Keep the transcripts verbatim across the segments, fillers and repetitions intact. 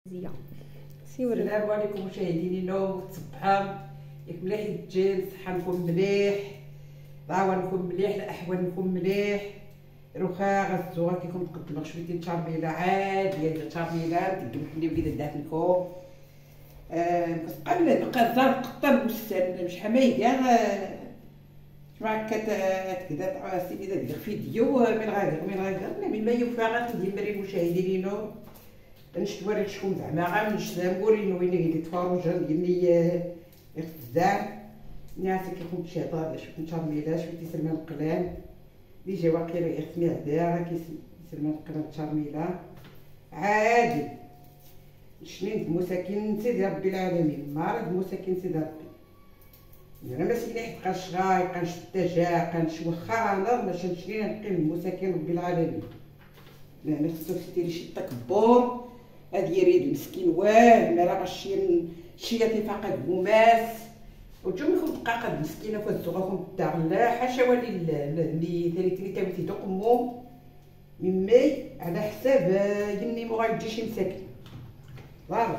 زيا سي ورا. السلام عليكم مشاهدينا، تصبحوا ياك مليح الدجاج، صحه نكون مليح، ضاوى نكون مليح، الاحوال نكون مليح، روخا غزوها كيكون مقدمه شويه تشارميله عاديه ديال تشارميله تقدم حلي وكذا دات لكم. آه قبل بقى زار قطه بوستان مش حمايده شمع كتا كذا طبعا سيدي دير فيديو من غادر من غادر من ما ينفع ديال مري مشاهدينا نشتوري شكون زعما غا نشتاموري وين اللي تفرج ديالني اختزام ناس كيكون شي هضره شويه تشارميله شويه سلمان قلال اللي جا واقيلا يخمي عدا كيسلمان قلال تشارميله عادي شنين مساكن سيدي ربي العالمين مرض مساكن سيدي ربي انا ماشي لي حق الشغاي قنش الدجاج قنش واخا نهار باش نشري نقيم مساكن ربي العالمين. يعني خصو ديري شي طكبور هادي يريد مسكين واه ما راه غشي شي فقط بوماس وتجوم بقى قد مسكينه فالزغاكم الدار لا حاشا ولي اللي ثاني ثاني تاوتي دقمو ممي على حساب يني مو غايجي شي مساكن فوالا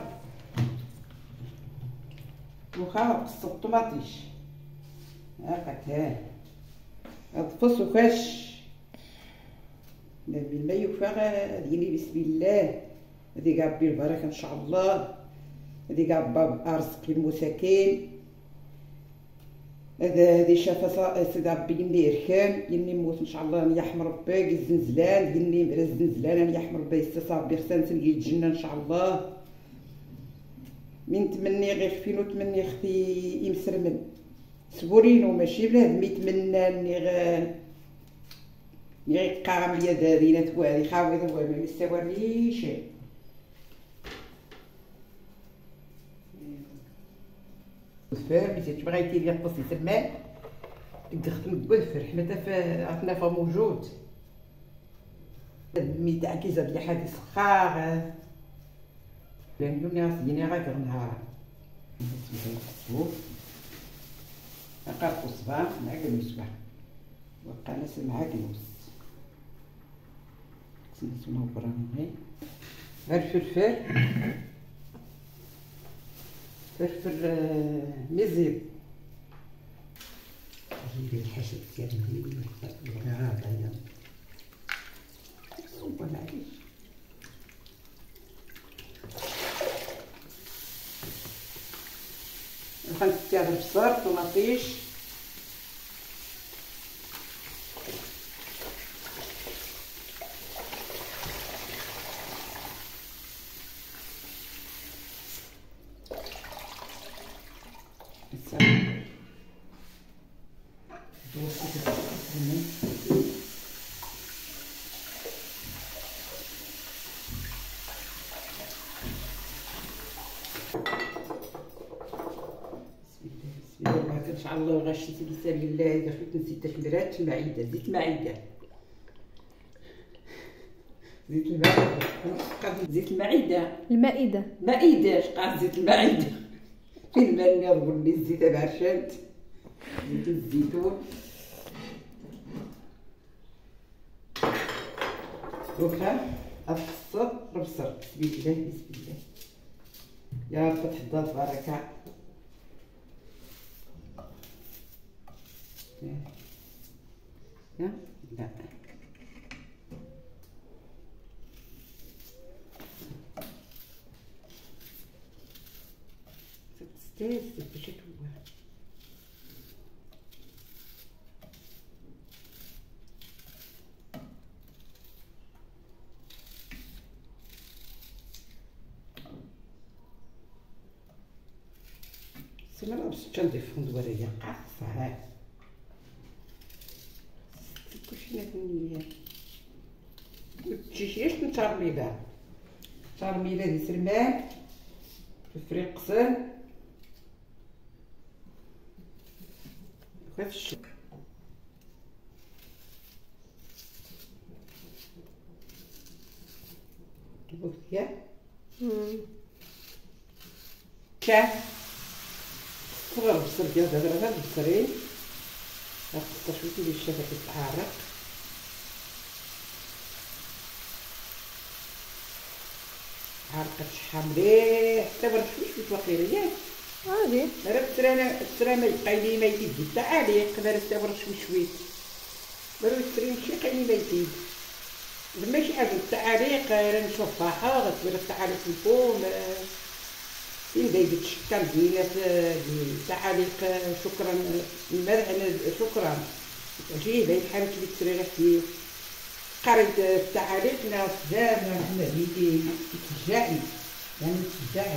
وخا قص الطماطيش هاكا ها الطفص وفاش بالله يوفى ديالي بسم الله هذي كاع ربي البركه ان شاء الله هذي كاع باب ارزق المساكين هذا هذي شافه سيدي ربي يني يرحم يني موت ان شاء الله يحم ربي الزنزلان يني بلا الزنزلان يحم ربي يستصاب بخسان تلقي الجنه ان شاء الله. من تمني غير فين وتمني اختي يمسرمن سبورينو ماشي بلا هاد يتمنى اني غير غير قام ليا دارينات وهادي خاوي هو ما يستواليش الفار اللي تبغيتي ليا طفي تما تخدم بالفر حنا تا عرفنا فا موجود الميتاع كيزاد لي حادث سخار لان اليوم راه سيدي غير نهار نسبو نقرقو الصباح مع المسبح وقع ناس مع الوس نسمعو برامي غير الفلفل فلفل مزير هي الحشد كامل ونحط هذا صوب معليش خمس تاع البصل طماطيش ان شاء الله غاشي سيدي سامي الله اذا خفت نسيت تكميرات المعده زيت معده زيت المعده زيت المعده المائده مائده اش قال زيت المعده فين مالني نقول لي الزيت بعشات زيت الزيتون وكا القصه البصل بسم الله بسم الله يا رب تحضر بركه لا لا تستاهل باش توا سيما باش تنضيف ندوريا قاصه ها كلشي نتنيا تجيش نتشرميله تشرميله ديال سلمان فلفل قصر هذا الشوك بوكيا كاف صغر بصل ديال هذا هذا البصري خاصها شويه ديال الشفه كتعرق عرقت شحال مليح حتى برك شويه واقيلا ياك عادي. راه الترا الترا ما يبقى لي ما يزيد التعاليق دار حتى برك شويه برا التري ماشي قايل ما يزيد ماشي حاجه التعاليق راه نشوف صحه غتبان التعاليق الفوم فين داير الشكل ديال التعاليق شكرا المرح شكرا جيه باين بحال كي تسري راه قريت التعاليق لا بزاف محمد يدي يتشجعني يعني يتشجعني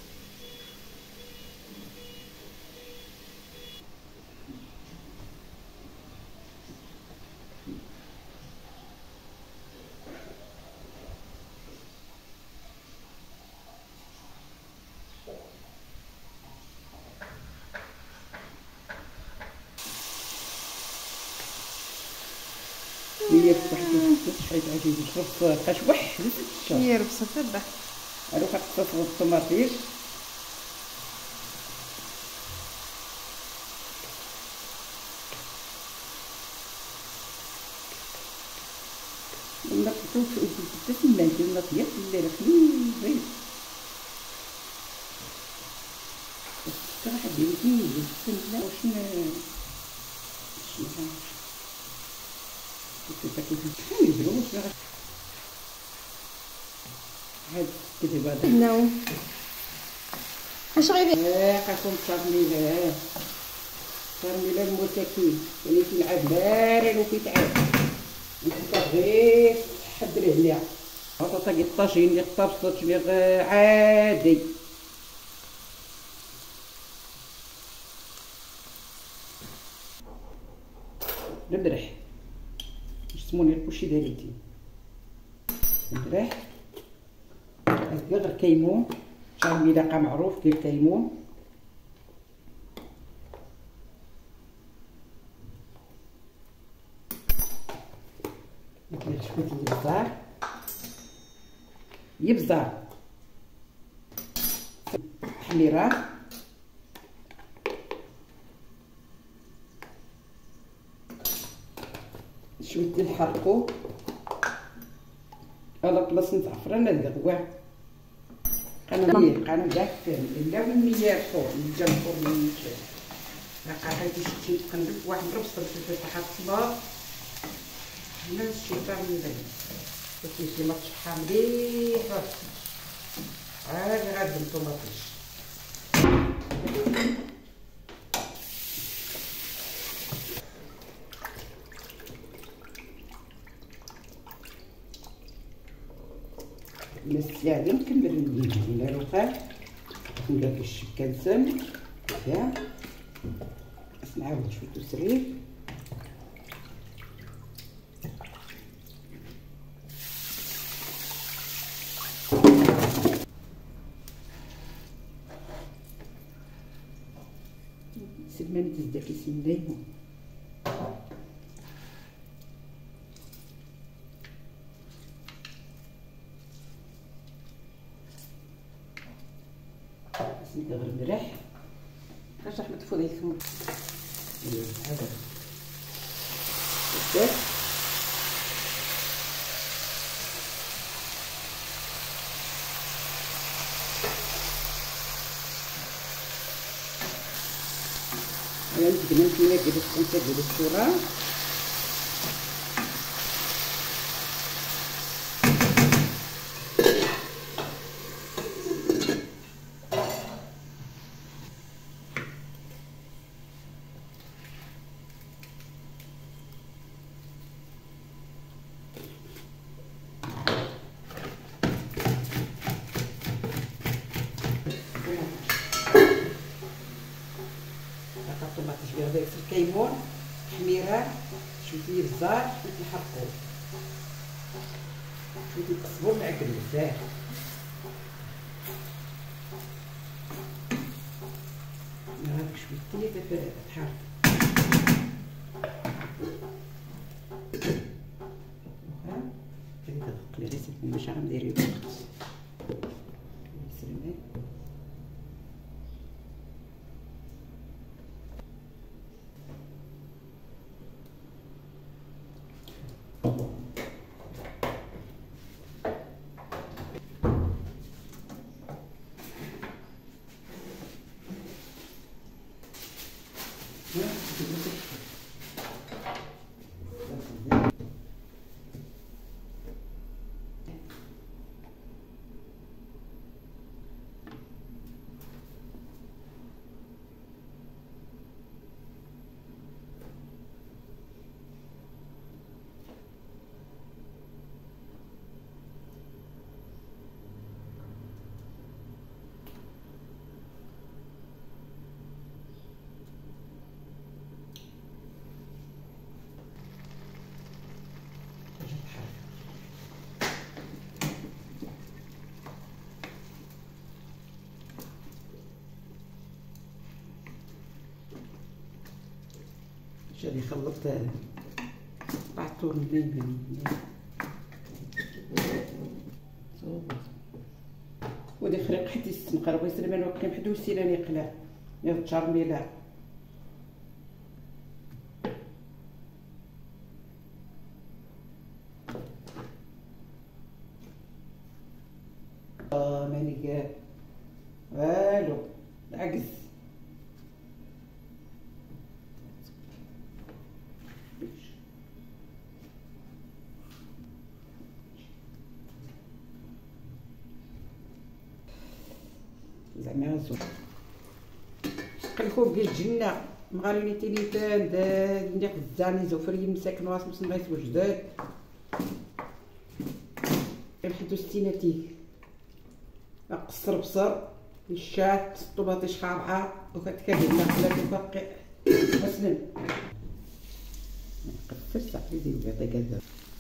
هي واحد شحال عجيب شرب قشوح هي ربصة تبع هادو كتصفوا الطماطيش نقطو تسمى ندير طياب الليله خليه زين صراحه ديال زين لا واش شنو شحال يديروا هاد كذا بعدا نو اش غيدير اه قاسم الترميله الترميله المتكي يعني كيلعب بارد وكيتعب انت غير حضريه ليها بطاطا كي الطاجين اللي طابطات لي عادي الملح سموني كلشي داريتي الملح هكا غير كيمون شحال ملاقه معروف ديال الكيمون ندير شويه الابزار يبزار حميره شويه ديال الحرقو على بلاصه زعفران هذا هو قناه قناه داك لا والمياه فوق جا الفوق من هكا حيت شتي تقلب واحد ربصه في حط الصباط هنا الشيطان من بعيد كيجي ما تشحى مليح عاد غاد الطوماطيش نسيا نكمل ندير هنا الرقاق ندير الشبكه نسم يا نعاود شويه تسريف سلماني تزدا كيسين دايما نزيد غير الملح باش احمد فوق يثمر هذا بزاف انا نزيد نمشي ديال الخمسه ديال الشورى الطماطيش بيض داك الكيمون حميره شويه الزار شويه الحرقوق شويه الصبور معكر بزاف هاك شويه حتى تحرك ها كنت غير ريسيت باش غندير الوقت سلمي شادي خلطت بعطور منين ودي خريق حتى السمقر بغيت سلمان وقيم حدو سيلاني قلا يا تشارميلا اه ماني كاع والو عكس زعما زوج قلكو ديال الجنه مغاريني تينيتان داد نديق الزاني زوفرين مساكن واس نغيس وجداد الحدو ستيناتي قصر بصر الشات الطباطيش خارعه وكتكبد ناكلات وباقي مسلم قصر صافي ديال بيضه كذا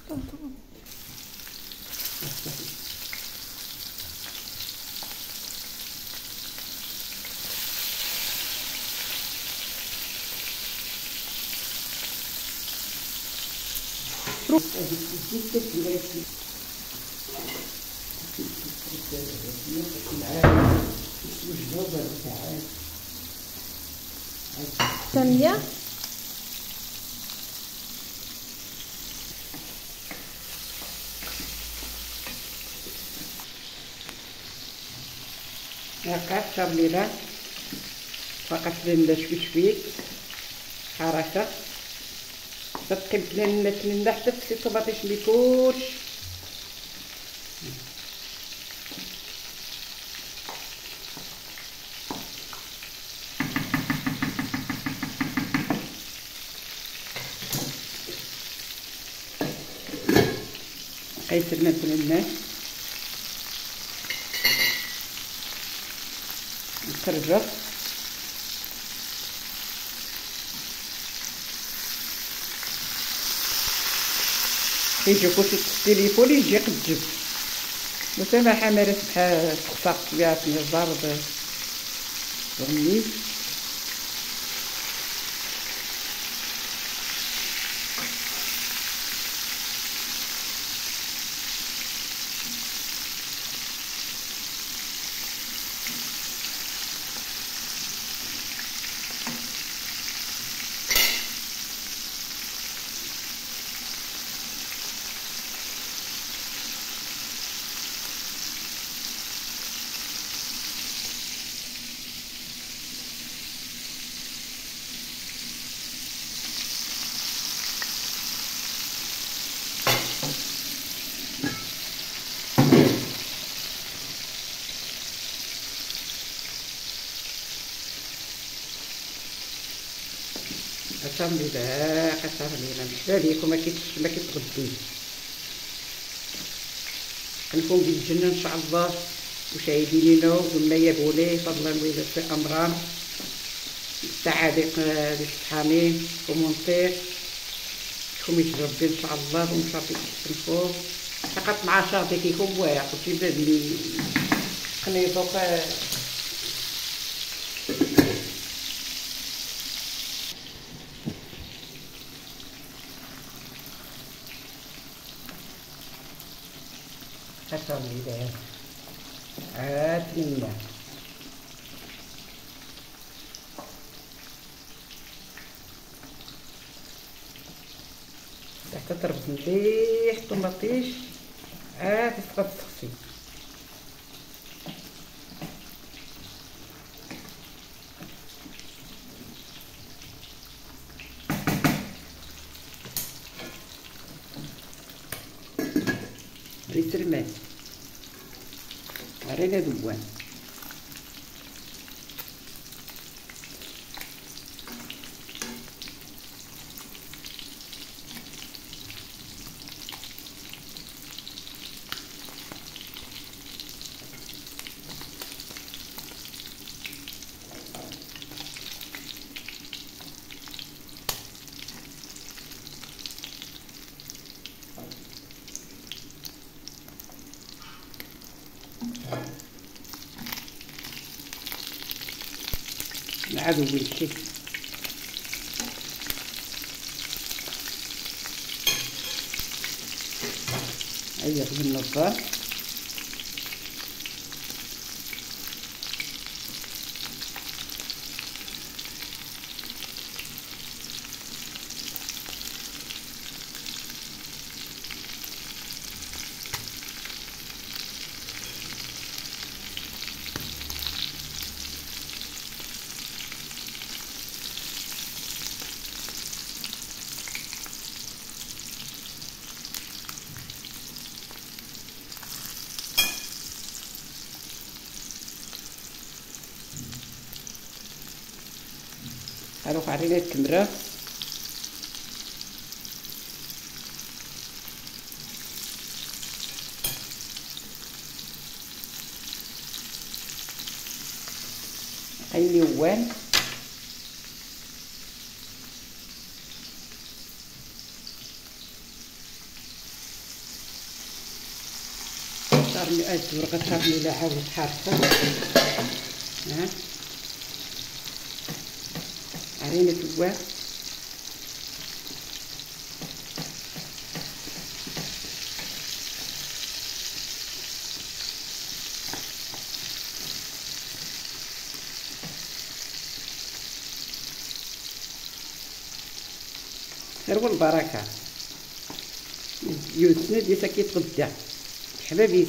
روح هذيك الزيت كتبغي ثانية هاكا الترميله فقط لنا شوي شوي حركه تقلب لنا تلنا حتى تسي الطباطيش لي كلش قيسرنا تلنا نكرر كيجيكو في التليفون يجي قجب مسامحة مارس بحال تخسر طبيعة الضرب غني قسم بالله قسم بالله محلى ليك وما كيتش ما كيتغدي كنكون بالجنه ان شاء الله مشاهدين لينا ولا يبولي فضلا ويلا في امران التعاليق للحامين كومونتير كوميت ربي ان شاء الله ونصافي كنكون فقط مع شاطي كيكون واعر قلتي باب لي قنيطوق هاتوني داير هاتني حتى تربط مليح الطماطيش عاد تبقى تسقسي يسرمان عرينا ذوان. نعادو بالشي هيا بالنظار. هروح علينا التمرة. قيلي وان صارني أجد ورقة صارني لا عاود حارقة. ها عرينا توا خير والبركة. يوسنا دي سكيت غدا حبابيس.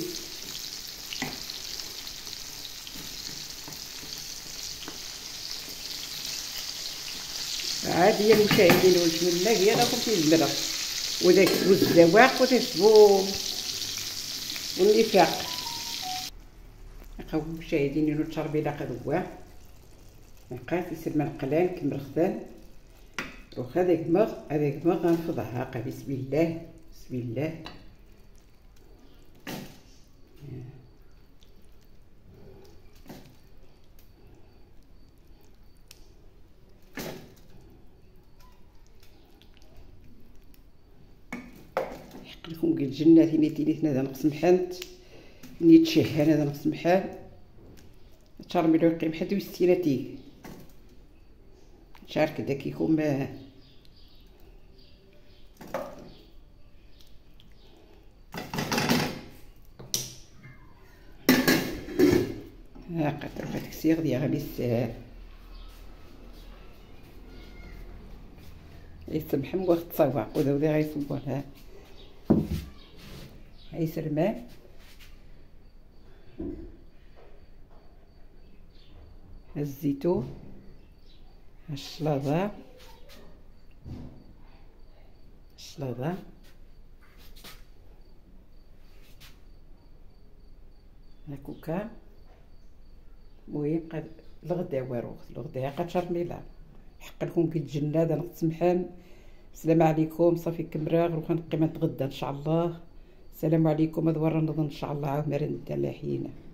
عادي المشاهدين والمشاهدين راكم في البلد وداك والزواق وتشبو والنفاق. نلقاو المشاهدين والتربيه قدوا نلقى في سلمان القلان كمل خدام. روح هذاك مغ هذاك مغ غنفضها هاكا. بسم الله بسم الله. يحق لكم قل الجنة ثاني تينيتنا هذا نقص محنت نيت شهان هذا نقص محال تشارمي لو يقيم حد وستيناتي شارك داك يكون ها قطر فاتك سيغ ديال غادي السهال يسمح مو وقت تصوق وذا وذا غيصورها. هاي سلمان الزيتون الشلاضة الشلاضة هاكوكا. المهم قد الغدا واروخ الغدا قد شرميلا حق لكم كي الجنة هذا نقص محام. السلام عليكم. صافي كمراغ وخا نبقي نتغدى ان شاء الله. السلام عليكم. هذا ورا نظن ان شاء الله عاود مرن تاع الحينه.